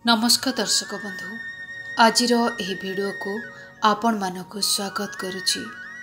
नमस्कार दर्शक बंधु, आजिर एही वीडियो को आपण मानक स्वागत करुछि।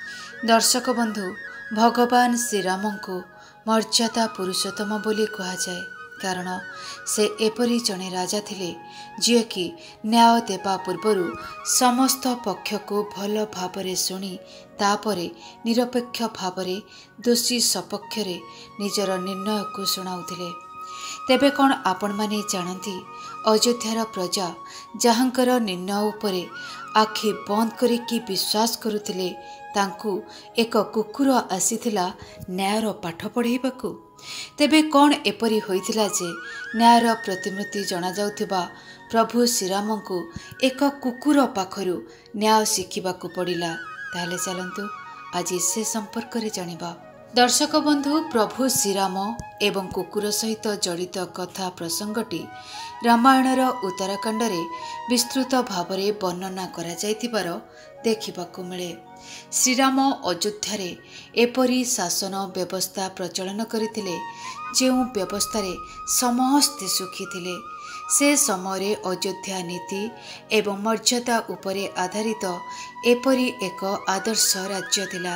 दर्शक बंधु, भगवान श्रीराम को मर्यादा पुरुषोत्तम बोली कहा जाए, कारण से एपरी जने राजा थिले जे कि न्याय देवा पूर्वरु समस्त पक्ष को भल भावरे सुनी तापरे निरपेक्ष भावरे दोषी सपक्षरे निजर निर्णय को सुनाउथिले। तेबे कौन आपण माने जानती, अयोध्यार प्रजा जहाँकर निर्णय उपरे आखि बंद करिकी विश्वास करुथिले, तांकु एक कुकुर आसीथिला न्यायर पाठ पढ़ाइबाकू। तेबे कौन एपरी होइथिला जे न्यायर प्रतिमूर्ति जणा जाउथिबा प्रभु श्रीराम को एक कुकुर पाखरु न्याय शिखिबाकू पड़िला। ताहले चलंतु आज से संपर्क रे जानिबा। दर्शक बंधु, प्रभु श्रीराम एवं कुकुर सहित जड़ित कथा प्रसंगटी रामायणर उत्तराखंड रे विस्तृत भावरे वर्णना करा जाइतिबार देखिबाकू मिले। श्रीराम अयोध्यारे एपरी शासन व्यवस्था प्रचलन करथिले जेउ व्यवस्था समस्ते सुखी थिले। से समय अयोध्या नीति एवं मर्यादा उपरे आधारित एपरी एक आदर्श राज्य थिला,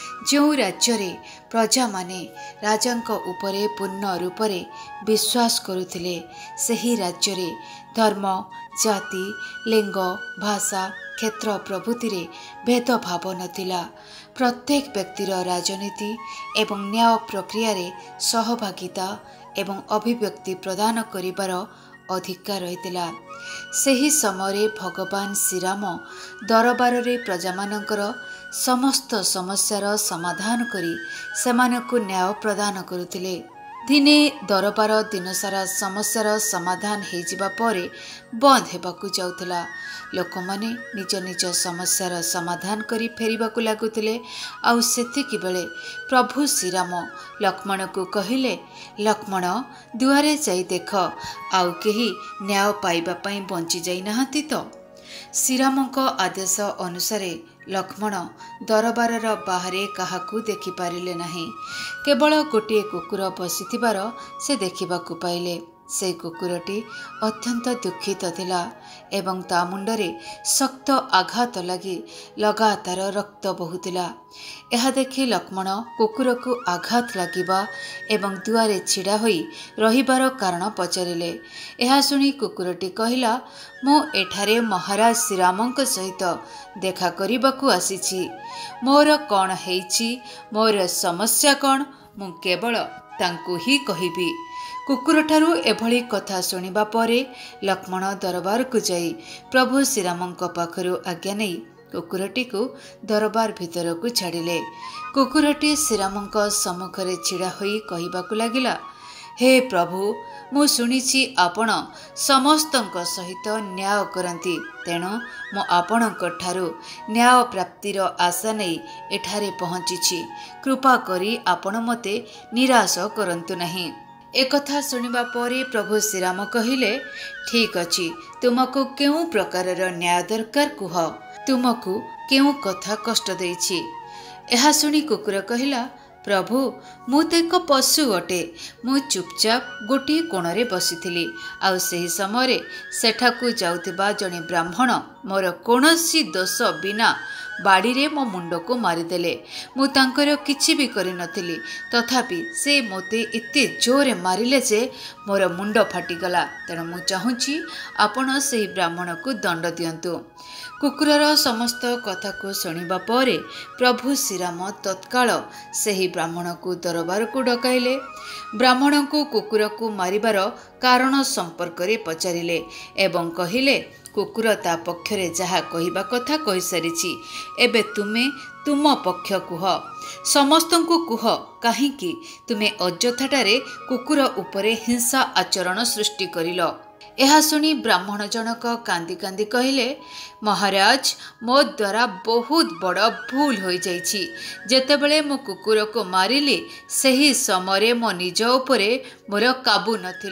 जो राज्य रे प्रजा माने राजांक उपरे पूर्ण रूपरे विश्वास करुथिले। सही राज्य रे धर्म, जाति, लिंग, भाषा, क्षेत्र प्रभृति रे भेदभाव नथिला। प्रत्येक व्यक्तिर राजनीति एवं न्याय प्रक्रिया रे सहभागिता एवं अभिव्यक्ति प्रदान करिबार अधिकार रहितिला। सही समय भगवान श्रीराम दरबार रे प्रजा मानकर समस्त समस्यार समाधान करी सेमानकु न्याय प्रदान करुथिले। दिने दरबार दिनसारा समस्यार समाधान हो जिबा परे बंद हेबाकू जाउथिला। लोक माने निज निज समस्यार समाधान करी फेरिबाकू लागुथिले। आउ सेतिकी बेले प्रभु श्रीराम लक्ष्मण को कहिले, लक्ष्मण दुआरे जाई देख, आउ केही न्याय पाइबा पई बंची जाई नाहंती तो। श्रीरामक आदेश अनुसार लक्ष्मण दरबारर बाहरे काहाकू देखि पारिले नाही। केवल गोटे कुकुर बसिथिबार से देखिबाकू पाइले। से कुकुरटी अत्यंत दुखित थिला एवं ता मुंडरे शक्त आघात लगी लगातार रक्त बहुथिला। यह देखि लक्ष्मण कुकुर को आघात लागिबा एवं दुआरे छिड़ा होई रहिबार कारण पचारिले। यह सुनी कुकुरटी कहिला, मु एठारे महाराज श्रीरामंक सहित देखा करिबाकू आसीछि। मोर कौन हेइछि, मोर समस्या कौन, मु केवल तांकू ही कहिबी। कुकुर ठारू एभली कथा सुनिबा परे लक्ष्मण दरबार को जाई प्रभु श्रीरामंक पाखरु आज्ञा नहीं कुकुरटी को दरबार भितर को छाड़िले। कुकुरटी श्रीरामंक सम्मुखरे छिड़ा होई कहिबाकू लागिला, हे प्रभु, मु सुनिछि आपण समस्तंक सहित न्याय करंती, तेणु मु आपणक ठारू न्याय प्राप्तिर आशा नहीं एठारे पहुंचिछि। कृपा करी आपण मते निराश करंतु नहीं। एकथा सुनिबा परे प्रभु श्रीराम कहिले, ठीक अछि, तुमको केउ प्रकारर न्याय दरकार कुह, तुमको केउ कथा कष्ट देछि। यह सुनी कुकुर कहिला, प्रभु, मु तो एक पशु अटे। मु चुपचाप गोटे कोणरे बसिथिली, आउ सही समय सेठाकू जाउथिबा जणे ब्राह्मण मोर कोनोसी दोष बिना बाड़ी रे मो मुंड को मारिदेले। मु तांकर किछि भी करि नथिली, तथापि से मोते एते जोरे मारिले जे मोर मुंड फाटिगला। तेणु मु चाहुछि आपण सेही ब्राह्मण को दंड दियंतु। कुकुरर समस्त कथा को सुनिबा परे प्रभु श्रीराम तत्काल सेही ब्राह्मण को दरबार को डकाइले। ब्राह्मण को कुकुर को मारिबार कारण संपर्क रे पचारिले एवं कहिले, कुकुर ता पक्षरे जहा कहिबा कथा कहि सारिछि, एबे तुमे तुम पक्ष कुह, समस्तंकु कुह, काहीकि तुमे अଯଥାଟାରେ कुकुर उपरे हिंसा आचरण सृष्टि करिलो। यह सुनी ब्राह्मण जनक कांदी कांदी कहिले, महाराज, मो द्वारा बहुत बड़ भूल हो जाइछि। जेतेबेले मो कुकुर को मारिली सही समय मो निज उपरे मोर काबू नथिला।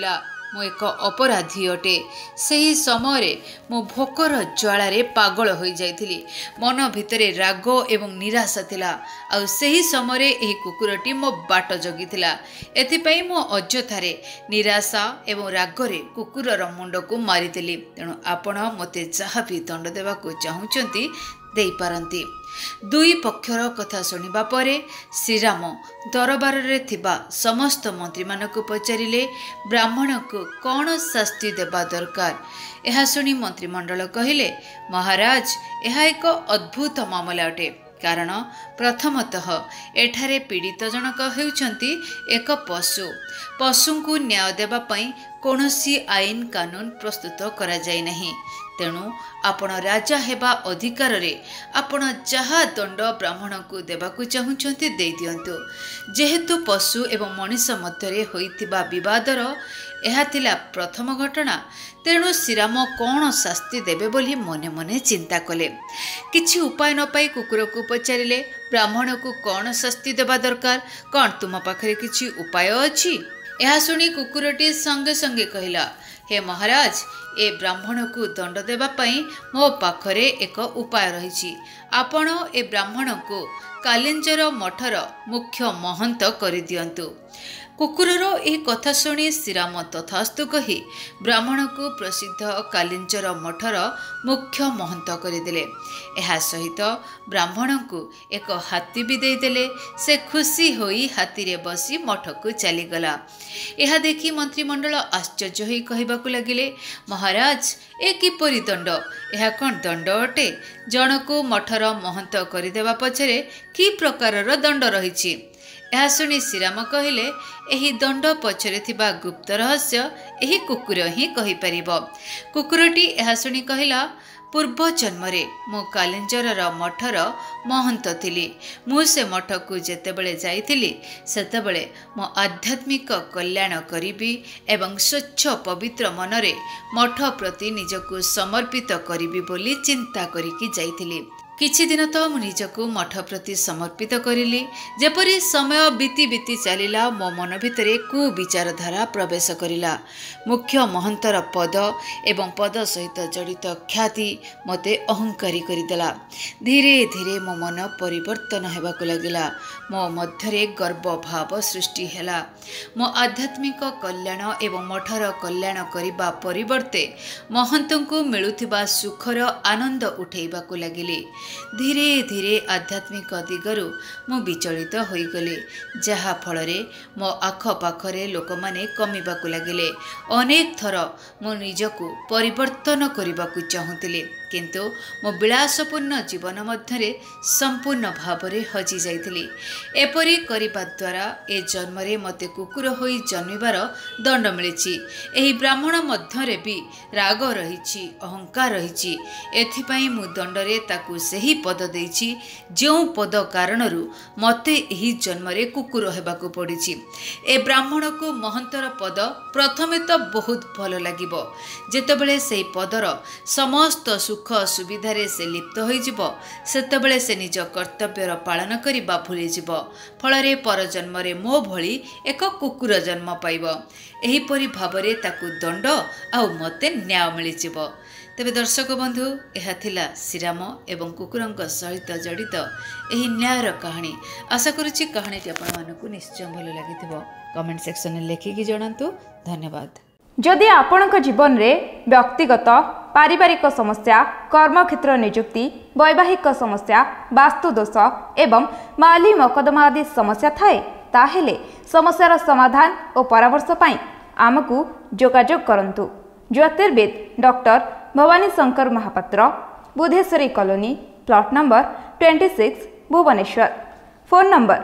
ମୁଁ ଏକ ଅପରାଧୀ ଅଟେ। ସେହି ସମୟରେ ମୁଁ ଭୋକର ଜ୍ୱାଳାରେ ପାଗଳ ହୋଇଯାଇଥିଲି। ମନ ଭିତରେ ରାଗ ଏବଂ ନିରାଶା ଥିଲା। ଆଉ ସେହି ସମୟରେ ଏହି କୁକୁରଟି ମୋ ବାଟ ଜଗିଥିଲା। ଏଥିପାଇଁ ମୁଁ ଅଯଥାରେ ନିରାଶା ଏବଂ ରାଗରେ କୁକୁରର ମୁଣ୍ଡକୁ ମାରିଦେଲି। ତେଣୁ ଆପଣ ମୋତେ ଯାହା ବି ଦଣ୍ଡ ଦେବାକୁ ଚାହୁଁଛନ୍ତି ଦେଇପାରନ୍ତି। ଦୁଇ ପକ୍ଷର କଥା ଶୁଣିବା ପରେ ଶ୍ରୀରାମ ଦରବାରରେ ଥିବା ସମସ୍ତ ମନ୍ତ୍ରୀମାନଙ୍କୁ ପଚାରିଲେ, ବ୍ରାହ୍ମଣକୁ କ'ଣ ଶାସ୍ତି ଦେବା ଦରକାର? ଏହା ଶୁଣି ମନ୍ତ୍ରିମଣ୍ଡଳ କହିଲେ, ମହାରାଜ, ଏହା ଏକ ଅଦ୍ଭୁତ ମାମଲା ଅଟେ। କାରଣ ପ୍ରଥମତଃ ଏଠାରେ ପୀଡ଼ିତ ଜଣକ ହେଉଛନ୍ତି ଏକ ପଶୁ। ପଶୁଙ୍କୁ ନ୍ୟାୟ ଦେବା ପାଇଁ କୌଣସି ଆଇନ କାନୁନ ପ୍ରସ୍ତୁତ କରାଯାଇ ନାହିଁ। ତେଣୁ ଆପଣ ରାଜା ହେବା ଅଧିକାରରେ ଆପଣ ଯାହା ଦଣ୍ଡ ବ୍ରାହ୍ମଣଙ୍କୁ ଦେବାକୁ ଚାହୁଁଛନ୍ତି ଦେଇଦିଅନ୍ତୁ। ଯେହେତୁ ପଶୁ ଏବଂ ମଣିଷ ମଧ୍ୟରେ ହୋଇଥିବା ବିବାଦର ଏହା ଥିଲା ପ୍ରଥମ ଘଟଣା, ତେଣୁ ଶ୍ରୀରାମ କ'ଣ ଶାସ୍ତି ଦେବେ ବୋଲି ମନେ ମନେ ଚିନ୍ତା କଲେ। କିଛି ଉପାୟ ନ ପାଇ କୁକୁରକୁ ପଚାରିଲେ, ବ୍ରାହ୍ମଣକୁ କ'ଣ ଶାସ୍ତି ଦେବା ଦରକାର? କ'ଣ ତୁମ ପାଖରେ କିଛି ଉପାୟ ଅଛି? ଏହା ଶୁଣି କୁକୁରଟି ସଙ୍ଗେ ସଙ୍ଗେ କହିଲା, ହେ ମହାରାଜ, ଏ ବ୍ରାହ୍ମଣକୁ ଦଣ୍ଡ ଦେବା ପାଇଁ ମୋ ପାଖରେ ଏକ ଉପାୟ ରହିଛି। ଆପଣ ଏ ବ୍ରାହ୍ମଣକୁ କାଲିଞ୍ଜର ମଠର ମୁଖ୍ୟ ମହନ୍ତ କରିଦିଅନ୍ତୁ। କୁକୁରର ଏହି କଥା ଶୁଣି ଶ୍ରୀରାମ ତଥାସ୍ତୁ କହି ବ୍ରାହ୍ମଣକୁ ପ୍ରସିଦ୍ଧ କାଲିଞ୍ଜର ମଠର ମୁଖ୍ୟ ମହନ୍ତ କରିଦେଲେ। ଏହା ସହିତ ବ୍ରାହ୍ମଣଙ୍କୁ ଏକ ହାତୀ ବି ଦେଇଦେଲେ। ସେ ଖୁସି ହୋଇ ହାତୀରେ ବସି ମଠକୁ ଚାଲିଗଲା। ଏହା ଦେଖି ମନ୍ତ୍ରିମଣ୍ଡଳ ଆଶ୍ଚର୍ଯ୍ୟ ହୋଇ କହିବାକୁ ଲାଗିଲେ, ମହାରାଜ, ଏ କିପରି ଦଣ୍ଡ? ଏହା କ'ଣ ଦଣ୍ଡ ଅଟେ? ଜଣକୁ ମଠର ମହନ୍ତ କରିଦେବା ପଛରେ କି ପ୍ରକାରର ଦଣ୍ଡ ରହିଛି? ଏହା ଶୁଣି ଶ୍ରୀରାମ କହିଲେ, ଏହି ଦଣ୍ଡ ପଛରେ ଥିବା ଗୁପ୍ତ ରହସ୍ୟ ଏହି କୁକୁର ହିଁ କହିପାରିବ। କୁକୁରଟି ଏହା ଶୁଣି କହିଲା, ପୂର୍ବ ଜନ୍ମରେ ମୁଁ କାଲିଞ୍ଜରର ମଠର ମହନ୍ତ ଥିଲି। ମୁଁ ସେ ମଠକୁ ଯେତେବେଳେ ଯାଇଥିଲି ସେତେବେଳେ ମୁଁ ଆଧ୍ୟାତ୍ମିକ କଲ୍ୟାଣ କରିବି ଏବଂ ସ୍ୱଚ୍ଛ ପବିତ୍ର ମନରେ ମଠ ପ୍ରତି ନିଜକୁ ସମର୍ପିତ କରିବି ବୋଲି ଚିନ୍ତା କରିକି ଯାଇଥିଲି। କିଛି ଦିନ ତ ମୁଁ ନିଜକୁ ମଠ ପ୍ରତି ସମର୍ପିତ କରିଲି। ଯେପରି ସମୟ ବିତି ବିତି ଚାଲିଲା, ମୋ ମନ ଭିତରେ କୁବିଚାରଧାରା ପ୍ରବେଶ କରିଲା। ମୁଖ୍ୟ ମହନ୍ତର ପଦ ଏବଂ ପଦ ସହିତ ଜଡ଼ିତ ଖ୍ୟାତି ମୋତେ ଅହଙ୍କାରୀ କରିଦେଲା। ଧୀରେ ଧୀରେ ମୋ ମନ ପରିବର୍ତ୍ତନ ହେବାକୁ ଲାଗିଲା। ମୋ ମଧ୍ୟରେ ଗର୍ବ ଭାବ ସୃଷ୍ଟି ହେଲା। ମୋ ଆଧ୍ୟାତ୍ମିକ କଲ୍ୟାଣ ଏବଂ ମଠର କଲ୍ୟାଣ କରିବା ପରିବର୍ତ୍ତେ ମହନ୍ତଙ୍କୁ ମିଳୁଥିବା ସୁଖର ଆନନ୍ଦ ଉଠାଇବାକୁ ଲାଗିଲି। ଧୀରେ ଧୀରେ ଆଧ୍ୟାତ୍ମିକ ଦିଗରୁ ମୁଁ ବିଚଳିତ ହୋଇଗଲି, ଯାହା ଫଳରେ ମୋ ଆଖପାଖରେ ଲୋକମାନେ କମିବାକୁ ଲାଗିଲେ। ଅନେକ ଥର ମୁଁ ନିଜକୁ ପରିବର୍ତ୍ତନ କରିବାକୁ ଚାହୁଁଥିଲି, କିନ୍ତୁ ମୋ ବିଳାସପୂର୍ଣ୍ଣ ଜୀବନ ମଧ୍ୟରେ ସମ୍ପୂର୍ଣ୍ଣ ଭାବରେ ହଜି ଯାଇଥିଲି। ଏପରି କରିବା ଦ୍ୱାରା ଏ ଜନ୍ମରେ ମୋତେ କୁକୁର ହୋଇ ଜନ୍ମିବାର ଦଣ୍ଡ ମିଳିଛି। ଏହି ବ୍ରାହ୍ମଣ ମଧ୍ୟରେ ବି ରାଗ ରହିଛି, ଅହଙ୍କାର ରହିଛି। ଏଥିପାଇଁ ମୁଁ ଦଣ୍ଡରେ ତାକୁ ସେହି ପଦ ଦେଇଛି ଯେଉଁ ପଦ କାରଣରୁ ମୋତେ ଏହି ଜନ୍ମରେ କୁକୁର ହେବାକୁ ପଡ଼ିଛି। ଏ ବ୍ରାହ୍ମଣକୁ ମହନ୍ତର ପଦ ପ୍ରଥମେ ତ ବହୁତ ଭଲ ଲାଗିବ। ଯେତେବେଳେ ସେହି ପଦର ସମସ୍ତ ସୁଖ ସୁବିଧାରେ ସେ ଲିପ୍ତ ହୋଇଯିବ, ସେତେବେଳେ ସେ ନିଜ କର୍ତ୍ତବ୍ୟର ପାଳନ କରିବା ଭୁଲିଯିବ। ଫଳରେ ପରଜନ୍ମରେ ମୋ ଭଳି ଏକ କୁକୁର ଜନ୍ମ ପାଇବ। ଏହିପରି ଭାବରେ ତାକୁ ଦଣ୍ଡ ଆଉ ମୋତେ ନ୍ୟାୟ ମିଳିଯିବ। ତେବେ ଦର୍ଶକ ବନ୍ଧୁ, ଏହା ଥିଲା ଶ୍ରୀରାମ ଏବଂ କୁକୁରଙ୍କ ସହିତ ଜଡ଼ିତ ଏହି ନ୍ୟାୟର କାହାଣୀ। ଆଶା କରୁଛି କାହାଣୀଟି ଆପଣମାନଙ୍କୁ ନିଶ୍ଚୟ ଭଲ ଲାଗିଥିବ। କମେଣ୍ଟ ସେକ୍ସନରେ ଲେଖିକି ଜଣାନ୍ତୁ। ଧନ୍ୟବାଦ। ଯଦି ଆପଣଙ୍କ ଜୀବନରେ ବ୍ୟକ୍ତିଗତ ପାରିବାରିକ ସମସ୍ୟା, କର୍ମକ୍ଷେତ୍ର ନିଯୁକ୍ତି, ବୈବାହିକ ସମସ୍ୟା, ବାସ୍ତୁଦୋଷ ଏବଂ ମାଲି ମକଦ୍ଦମା ଆଦି ସମସ୍ୟା ଥାଏ, ତାହେଲେ ସମସ୍ୟାର ସମାଧାନ ଓ ପରାମର୍ଶ ପାଇଁ ଆମକୁ ଯୋଗାଯୋଗ କରନ୍ତୁ। ଜ୍ୟୋତିର୍ବିଦ doctor Bhabani Shankar Mahapatra, Budheswari colony, plot number 26, Bhubaneswar. Phone number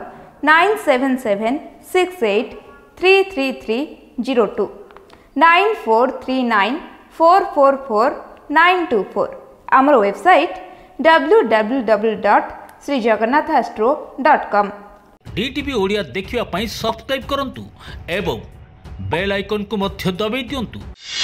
9776833302, 9439444924। ଆମର ୱେବସାଇଟ୍ www.srijagannathastro.com। DTV ओडिया देखिवा ପାଇଁ ସବସ୍କ୍ରାଇब କରନ୍ତୁ ଏବଂ ବେଲ୍ ଆଇକନ୍ को ମଧ୍ୟ दबाई दियंतु।